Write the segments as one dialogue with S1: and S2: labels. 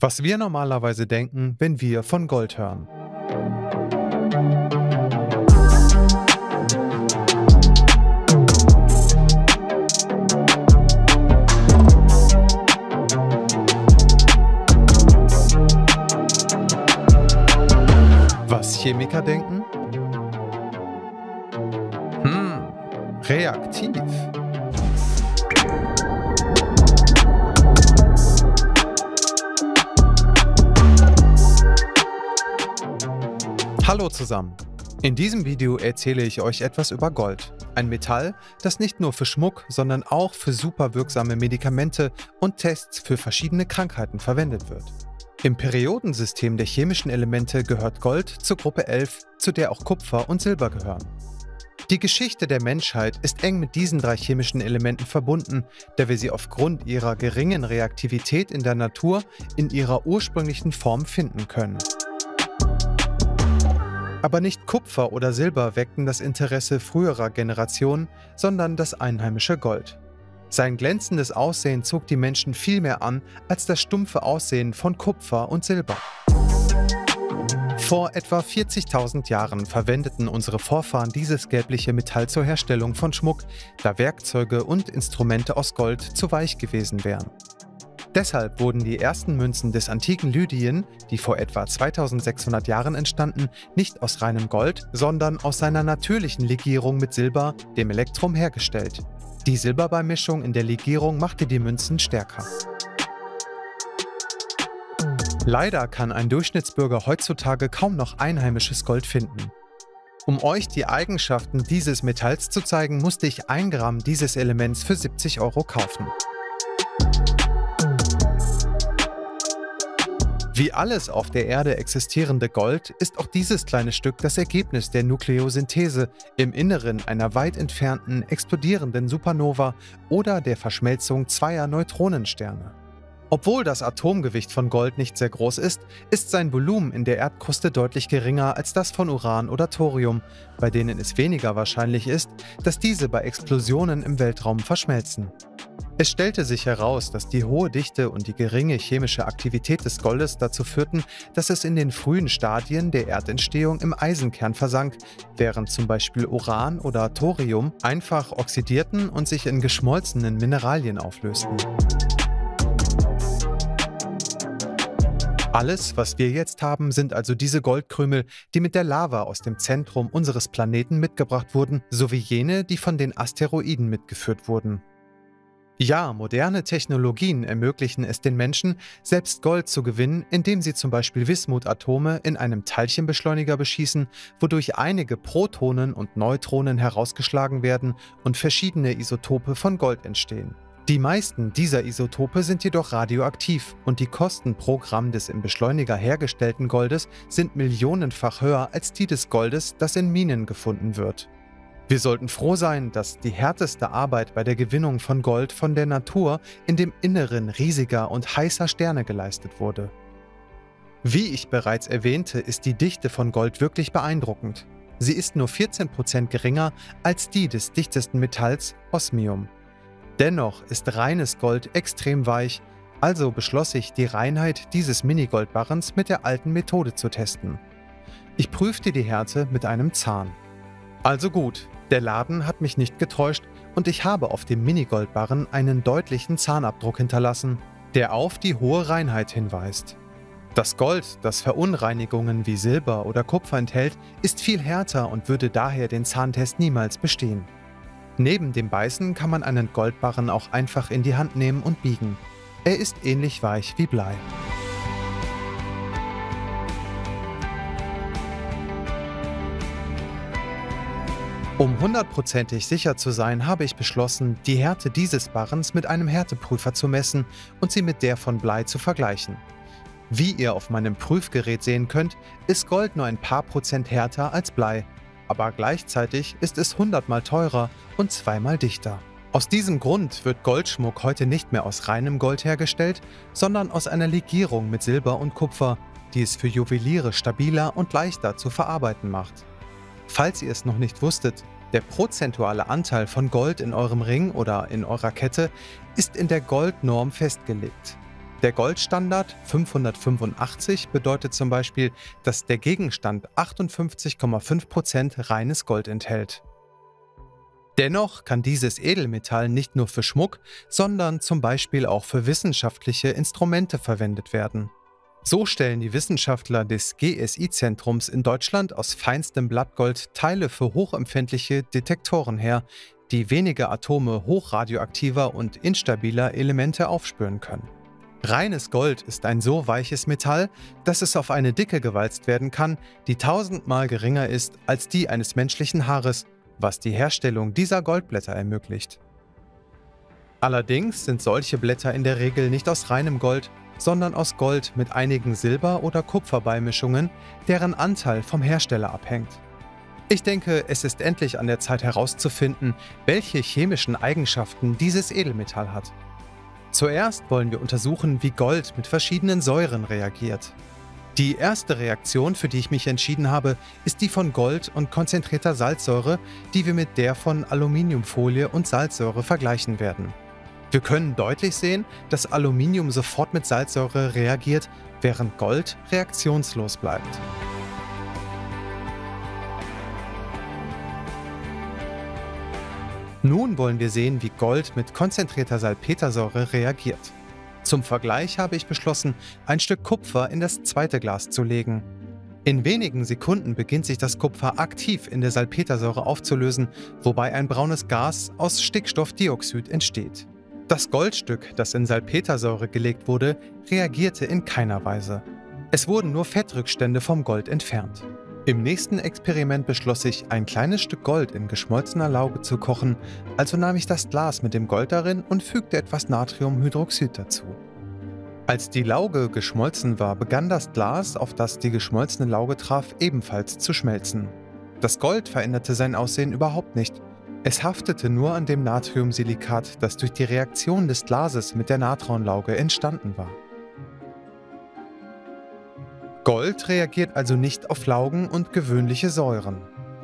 S1: Was wir normalerweise denken, wenn wir von Gold hören. Was Chemiker denken? Reaktiv. Hallo zusammen. In diesem Video erzähle ich euch etwas über Gold. Ein Metall, das nicht nur für Schmuck, sondern auch für super wirksame Medikamente und Tests für verschiedene Krankheiten verwendet wird. Im Periodensystem der chemischen Elemente gehört Gold zur Gruppe 11, zu der auch Kupfer und Silber gehören. Die Geschichte der Menschheit ist eng mit diesen drei chemischen Elementen verbunden, da wir sie aufgrund ihrer geringen Reaktivität in der Natur in ihrer ursprünglichen Form finden können. Aber nicht Kupfer oder Silber weckten das Interesse früherer Generationen, sondern das einheimische Gold. Sein glänzendes Aussehen zog die Menschen viel mehr an als das stumpfe Aussehen von Kupfer und Silber. Vor etwa 40.000 Jahren verwendeten unsere Vorfahren dieses gelbliche Metall zur Herstellung von Schmuck, da Werkzeuge und Instrumente aus Gold zu weich gewesen wären. Deshalb wurden die ersten Münzen des antiken Lydien, die vor etwa 2600 Jahren entstanden, nicht aus reinem Gold, sondern aus seiner natürlichen Legierung mit Silber, dem Elektrum, hergestellt. Die Silberbeimischung in der Legierung machte die Münzen stärker. Leider kann ein Durchschnittsbürger heutzutage kaum noch einheimisches Gold finden. Um euch die Eigenschaften dieses Metalls zu zeigen, musste ich 1 Gramm dieses Elements für 70 € kaufen. Wie alles auf der Erde existierende Gold ist auch dieses kleine Stück das Ergebnis der Nukleosynthese im Inneren einer weit entfernten, explodierenden Supernova oder der Verschmelzung zweier Neutronensterne. Obwohl das Atomgewicht von Gold nicht sehr groß ist, ist sein Volumen in der Erdkruste deutlich geringer als das von Uran oder Thorium, bei denen es weniger wahrscheinlich ist, dass diese bei Explosionen im Weltraum verschmelzen. Es stellte sich heraus, dass die hohe Dichte und die geringe chemische Aktivität des Goldes dazu führten, dass es in den frühen Stadien der Erdentstehung im Eisenkern versank, während zum Beispiel Uran oder Thorium einfach oxidierten und sich in geschmolzenen Mineralien auflösten. Alles, was wir jetzt haben, sind also diese Goldkrümel, die mit der Lava aus dem Zentrum unseres Planeten mitgebracht wurden, sowie jene, die von den Asteroiden mitgeführt wurden. Ja, moderne Technologien ermöglichen es den Menschen, selbst Gold zu gewinnen, indem sie zum Beispiel Wismutatome in einem Teilchenbeschleuniger beschießen, wodurch einige Protonen und Neutronen herausgeschlagen werden und verschiedene Isotope von Gold entstehen. Die meisten dieser Isotope sind jedoch radioaktiv und die Kosten pro Gramm des im Beschleuniger hergestellten Goldes sind millionenfach höher als die des Goldes, das in Minen gefunden wird. Wir sollten froh sein, dass die härteste Arbeit bei der Gewinnung von Gold von der Natur in dem Inneren riesiger und heißer Sterne geleistet wurde. Wie ich bereits erwähnte, ist die Dichte von Gold wirklich beeindruckend. Sie ist nur 14% geringer als die des dichtesten Metalls, Osmium. Dennoch ist reines Gold extrem weich, also beschloss ich, die Reinheit dieses Mini-Goldbarrens mit der alten Methode zu testen. Ich prüfte die Härte mit einem Zahn. Also gut, der Laden hat mich nicht getäuscht und ich habe auf dem Mini-Goldbarren einen deutlichen Zahnabdruck hinterlassen, der auf die hohe Reinheit hinweist. Das Gold, das Verunreinigungen wie Silber oder Kupfer enthält, ist viel härter und würde daher den Zahntest niemals bestehen. Neben dem Beißen kann man einen Goldbarren auch einfach in die Hand nehmen und biegen. Er ist ähnlich weich wie Blei. Um 100%ig sicher zu sein, habe ich beschlossen, die Härte dieses Barrens mit einem Härteprüfer zu messen und sie mit der von Blei zu vergleichen. Wie ihr auf meinem Prüfgerät sehen könnt, ist Gold nur ein paar Prozent härter als Blei. Aber gleichzeitig ist es 100-mal teurer und 2-mal dichter. Aus diesem Grund wird Goldschmuck heute nicht mehr aus reinem Gold hergestellt, sondern aus einer Legierung mit Silber und Kupfer, die es für Juweliere stabiler und leichter zu verarbeiten macht. Falls ihr es noch nicht wusstet, der prozentuale Anteil von Gold in eurem Ring oder in eurer Kette ist in der Goldnorm festgelegt. Der Goldstandard 585 bedeutet zum Beispiel, dass der Gegenstand 58,5% reines Gold enthält. Dennoch kann dieses Edelmetall nicht nur für Schmuck, sondern zum Beispiel auch für wissenschaftliche Instrumente verwendet werden. So stellen die Wissenschaftler des GSI-Zentrums in Deutschland aus feinstem Blattgold Teile für hochempfindliche Detektoren her, die wenige Atome hochradioaktiver und instabiler Elemente aufspüren können. Reines Gold ist ein so weiches Metall, dass es auf eine Dicke gewalzt werden kann, die 1000-mal geringer ist als die eines menschlichen Haares, was die Herstellung dieser Goldblätter ermöglicht. Allerdings sind solche Blätter in der Regel nicht aus reinem Gold, sondern aus Gold mit einigen Silber- oder Kupferbeimischungen, deren Anteil vom Hersteller abhängt. Ich denke, es ist endlich an der Zeit herauszufinden, welche chemischen Eigenschaften dieses Edelmetall hat. Zuerst wollen wir untersuchen, wie Gold mit verschiedenen Säuren reagiert. Die erste Reaktion, für die ich mich entschieden habe, ist die von Gold und konzentrierter Salzsäure, die wir mit der von Aluminiumfolie und Salzsäure vergleichen werden. Wir können deutlich sehen, dass Aluminium sofort mit Salzsäure reagiert, während Gold reaktionslos bleibt. Nun wollen wir sehen, wie Gold mit konzentrierter Salpetersäure reagiert. Zum Vergleich habe ich beschlossen, ein Stück Kupfer in das zweite Glas zu legen. In wenigen Sekunden beginnt sich das Kupfer aktiv in der Salpetersäure aufzulösen, wobei ein braunes Gas aus Stickstoffdioxid entsteht. Das Goldstück, das in Salpetersäure gelegt wurde, reagierte in keiner Weise. Es wurden nur Fettrückstände vom Gold entfernt. Im nächsten Experiment beschloss ich, ein kleines Stück Gold in geschmolzener Lauge zu kochen, also nahm ich das Glas mit dem Gold darin und fügte etwas Natriumhydroxid dazu. Als die Lauge geschmolzen war, begann das Glas, auf das die geschmolzene Lauge traf, ebenfalls zu schmelzen. Das Gold veränderte sein Aussehen überhaupt nicht. Es haftete nur an dem Natriumsilikat, das durch die Reaktion des Glases mit der Natronlauge entstanden war. Gold reagiert also nicht auf Laugen und gewöhnliche Säuren.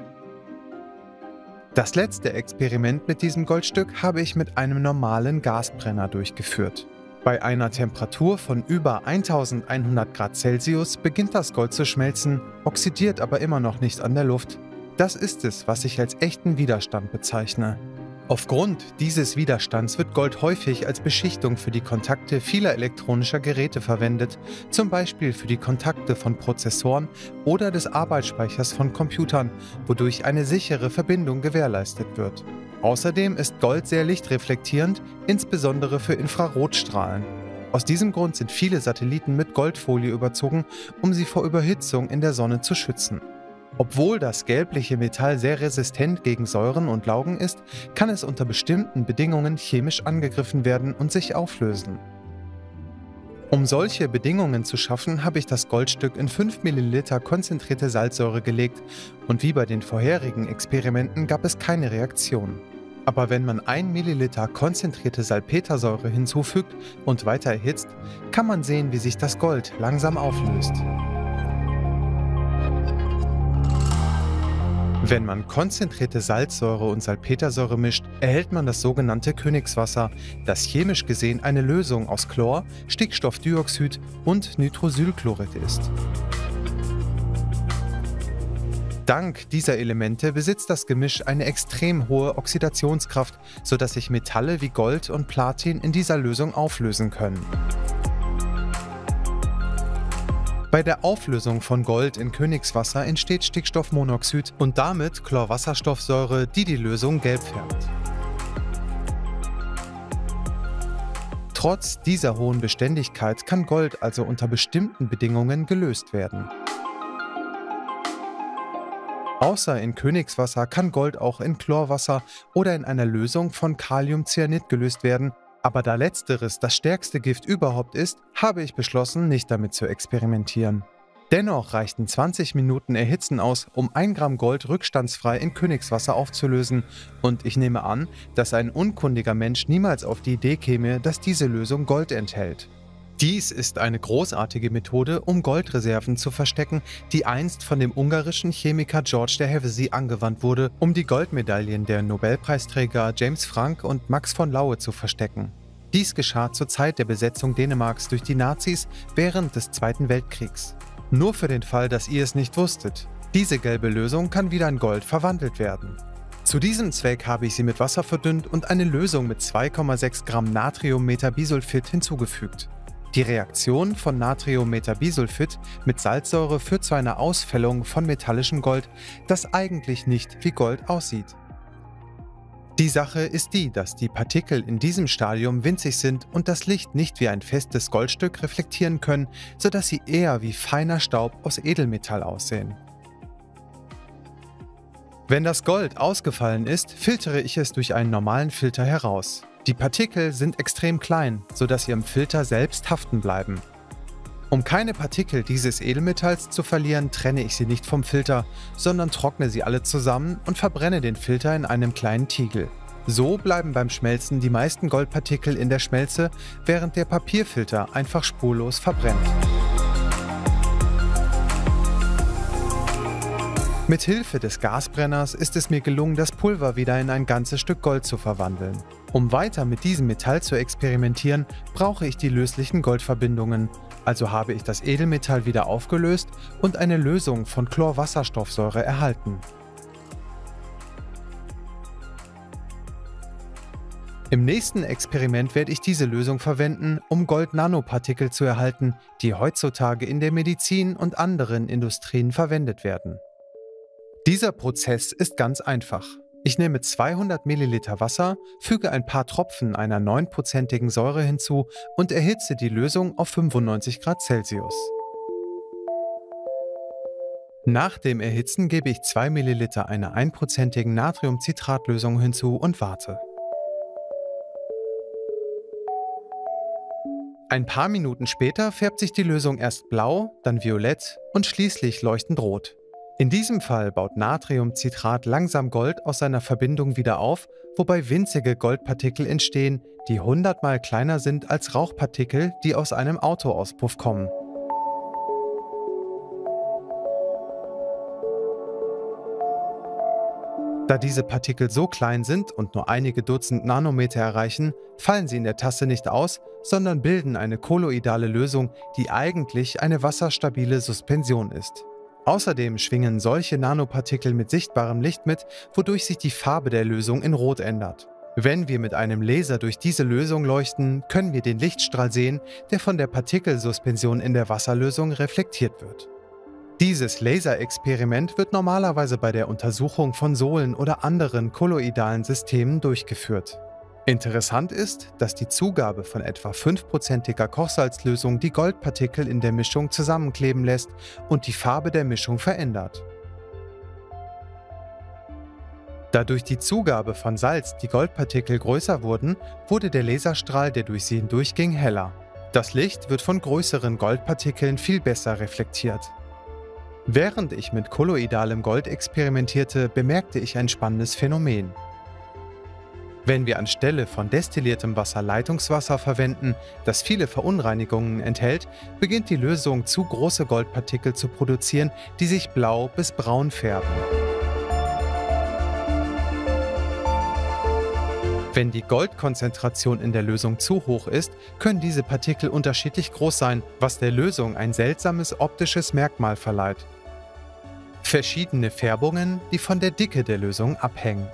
S1: Das letzte Experiment mit diesem Goldstück habe ich mit einem normalen Gasbrenner durchgeführt. Bei einer Temperatur von über 1100 Grad Celsius beginnt das Gold zu schmelzen, oxidiert aber immer noch nicht an der Luft. Das ist es, was ich als echten Widerstand bezeichne. Aufgrund dieses Widerstands wird Gold häufig als Beschichtung für die Kontakte vieler elektronischer Geräte verwendet, zum Beispiel für die Kontakte von Prozessoren oder des Arbeitsspeichers von Computern, wodurch eine sichere Verbindung gewährleistet wird. Außerdem ist Gold sehr lichtreflektierend, insbesondere für Infrarotstrahlen. Aus diesem Grund sind viele Satelliten mit Goldfolie überzogen, um sie vor Überhitzung in der Sonne zu schützen. Obwohl das gelbliche Metall sehr resistent gegen Säuren und Laugen ist, kann es unter bestimmten Bedingungen chemisch angegriffen werden und sich auflösen. Um solche Bedingungen zu schaffen, habe ich das Goldstück in 5 ml konzentrierte Salzsäure gelegt und wie bei den vorherigen Experimenten gab es keine Reaktion. Aber wenn man 1 ml konzentrierte Salpetersäure hinzufügt und weiter erhitzt, kann man sehen, wie sich das Gold langsam auflöst. Wenn man konzentrierte Salzsäure und Salpetersäure mischt, erhält man das sogenannte Königswasser, das chemisch gesehen eine Lösung aus Chlor, Stickstoffdioxid und Nitrosylchlorid ist. Dank dieser Elemente besitzt das Gemisch eine extrem hohe Oxidationskraft, sodass sich Metalle wie Gold und Platin in dieser Lösung auflösen können. Bei der Auflösung von Gold in Königswasser entsteht Stickstoffmonoxid und damit Chlorwasserstoffsäure, die die Lösung gelb färbt. Trotz dieser hohen Beständigkeit kann Gold also unter bestimmten Bedingungen gelöst werden. Außer in Königswasser kann Gold auch in Chlorwasser oder in einer Lösung von Kaliumcyanid gelöst werden, aber da letzteres das stärkste Gift überhaupt ist, habe ich beschlossen, nicht damit zu experimentieren. Dennoch reichten 20 Minuten Erhitzen aus, um 1 Gramm Gold rückstandsfrei in Königswasser aufzulösen, und ich nehme an, dass ein unkundiger Mensch niemals auf die Idee käme, dass diese Lösung Gold enthält. Dies ist eine großartige Methode, um Goldreserven zu verstecken, die einst von dem ungarischen Chemiker George de Hevesy angewandt wurde, um die Goldmedaillen der Nobelpreisträger James Franck und Max von Laue zu verstecken. Dies geschah zur Zeit der Besetzung Dänemarks durch die Nazis während des Zweiten Weltkriegs. Nur für den Fall, dass ihr es nicht wusstet: Diese gelbe Lösung kann wieder in Gold verwandelt werden. Zu diesem Zweck habe ich sie mit Wasser verdünnt und eine Lösung mit 2,6 Gramm Natriummetabisulfit hinzugefügt. Die Reaktion von Natriummetabisulfit mit Salzsäure führt zu einer Ausfällung von metallischem Gold, das eigentlich nicht wie Gold aussieht. Die Sache ist die, dass die Partikel in diesem Stadium winzig sind und das Licht nicht wie ein festes Goldstück reflektieren können, sodass sie eher wie feiner Staub aus Edelmetall aussehen. Wenn das Gold ausgefallen ist, filtere ich es durch einen normalen Filter heraus. Die Partikel sind extrem klein, sodass sie im Filter selbst haften bleiben. Um keine Partikel dieses Edelmetalls zu verlieren, trenne ich sie nicht vom Filter, sondern trockne sie alle zusammen und verbrenne den Filter in einem kleinen Tiegel. So bleiben beim Schmelzen die meisten Goldpartikel in der Schmelze, während der Papierfilter einfach spurlos verbrennt. Mit Hilfe des Gasbrenners ist es mir gelungen, das Pulver wieder in ein ganzes Stück Gold zu verwandeln. Um weiter mit diesem Metall zu experimentieren, brauche ich die löslichen Goldverbindungen. Also habe ich das Edelmetall wieder aufgelöst und eine Lösung von Chlorwasserstoffsäure erhalten. Im nächsten Experiment werde ich diese Lösung verwenden, um Gold-Nanopartikel zu erhalten, die heutzutage in der Medizin und anderen Industrien verwendet werden. Dieser Prozess ist ganz einfach. Ich nehme 200 ml Wasser, füge ein paar Tropfen einer 9%igen Säure hinzu und erhitze die Lösung auf 95 Grad Celsius. Nach dem Erhitzen gebe ich 2 ml einer 1%igen Natriumcitratlösung hinzu und warte. Ein paar Minuten später färbt sich die Lösung erst blau, dann violett und schließlich leuchtend rot. In diesem Fall baut Natriumcitrat langsam Gold aus seiner Verbindung wieder auf, wobei winzige Goldpartikel entstehen, die 100-mal kleiner sind als Rauchpartikel, die aus einem Autoauspuff kommen. Da diese Partikel so klein sind und nur einige Dutzend Nanometer erreichen, fallen sie in der Tasse nicht aus, sondern bilden eine kolloidale Lösung, die eigentlich eine wasserstabile Suspension ist. Außerdem schwingen solche Nanopartikel mit sichtbarem Licht mit, wodurch sich die Farbe der Lösung in Rot ändert. Wenn wir mit einem Laser durch diese Lösung leuchten, können wir den Lichtstrahl sehen, der von der Partikelsuspension in der Wasserlösung reflektiert wird. Dieses Laserexperiment wird normalerweise bei der Untersuchung von Sohlen oder anderen kolloidalen Systemen durchgeführt. Interessant ist, dass die Zugabe von etwa 5%iger Kochsalzlösung die Goldpartikel in der Mischung zusammenkleben lässt und die Farbe der Mischung verändert. Da durch die Zugabe von Salz die Goldpartikel größer wurden, wurde der Laserstrahl, der durch sie hindurchging, heller. Das Licht wird von größeren Goldpartikeln viel besser reflektiert. Während ich mit kolloidalem Gold experimentierte, bemerkte ich ein spannendes Phänomen. Wenn wir anstelle von destilliertem Wasser Leitungswasser verwenden, das viele Verunreinigungen enthält, beginnt die Lösung zu große Goldpartikel zu produzieren, die sich blau bis braun färben. Wenn die Goldkonzentration in der Lösung zu hoch ist, können diese Partikel unterschiedlich groß sein, was der Lösung ein seltsames optisches Merkmal verleiht. Verschiedene Färbungen, die von der Dicke der Lösung abhängen.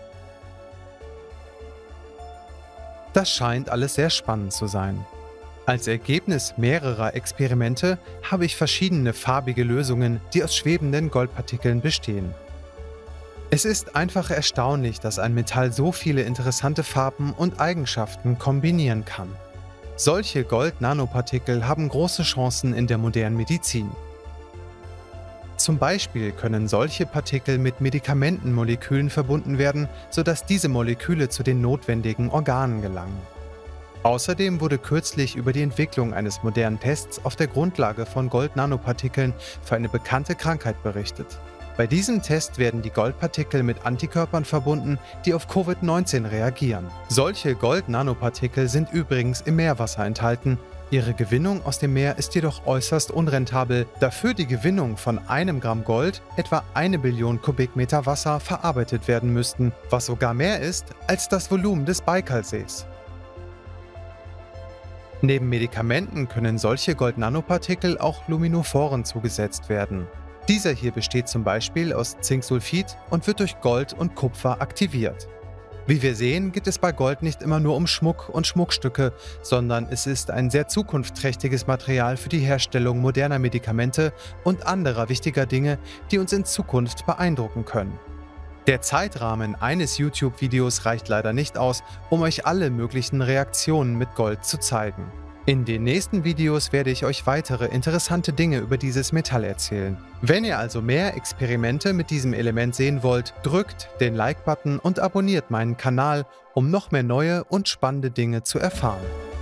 S1: Das scheint alles sehr spannend zu sein. Als Ergebnis mehrerer Experimente habe ich verschiedene farbige Lösungen, die aus schwebenden Goldpartikeln bestehen. Es ist einfach erstaunlich, dass ein Metall so viele interessante Farben und Eigenschaften kombinieren kann. Solche Gold-Nanopartikel haben große Chancen in der modernen Medizin. Zum Beispiel können solche Partikel mit Medikamentenmolekülen verbunden werden, sodass diese Moleküle zu den notwendigen Organen gelangen. Außerdem wurde kürzlich über die Entwicklung eines modernen Tests auf der Grundlage von Gold-Nanopartikeln für eine bekannte Krankheit berichtet. Bei diesem Test werden die Goldpartikel mit Antikörpern verbunden, die auf Covid-19 reagieren. Solche Gold-Nanopartikel sind übrigens im Meerwasser enthalten. Ihre Gewinnung aus dem Meer ist jedoch äußerst unrentabel, da für die Gewinnung von 1 Gramm Gold etwa 1 Billion Kubikmeter Wasser verarbeitet werden müssten, was sogar mehr ist als das Volumen des Baikalsees. Neben Medikamenten können solche Gold-Nanopartikel auch Luminophoren zugesetzt werden. Dieser hier besteht zum Beispiel aus Zinksulfid und wird durch Gold und Kupfer aktiviert. Wie wir sehen, geht es bei Gold nicht immer nur um Schmuck und Schmuckstücke, sondern es ist ein sehr zukunftsträchtiges Material für die Herstellung moderner Medikamente und anderer wichtiger Dinge, die uns in Zukunft beeindrucken können. Der Zeitrahmen eines YouTube-Videos reicht leider nicht aus, um euch alle möglichen Reaktionen mit Gold zu zeigen. In den nächsten Videos werde ich euch weitere interessante Dinge über dieses Metall erzählen. Wenn ihr also mehr Experimente mit diesem Element sehen wollt, drückt den Like-Button und abonniert meinen Kanal, um noch mehr neue und spannende Dinge zu erfahren.